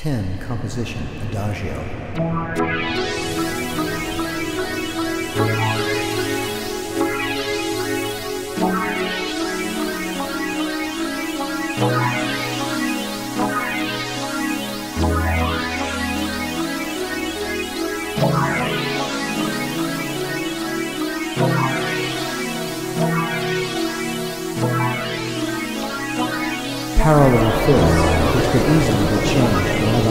10. Composition, Adagio. Parallel fifth, which could easily be changed to another